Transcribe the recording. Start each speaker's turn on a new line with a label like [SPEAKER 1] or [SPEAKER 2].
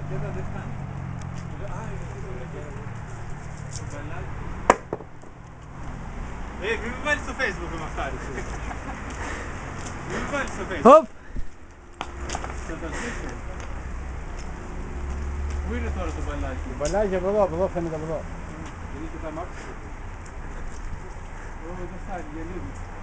[SPEAKER 1] Κοίτα δεν φτάνει. Μην με βάλεις στο Facebook με αυτά. Μην με βάλεις στο Facebook.
[SPEAKER 2] Hop!
[SPEAKER 1] Θα το αρχίσω. Πού είναι τώρα το μπαλάκι?
[SPEAKER 2] Το μπαλάκι από εδώ φαίνεται από εδώ.
[SPEAKER 1] Είναι και τα μάτια. Εδώ φτάνει για λίγο.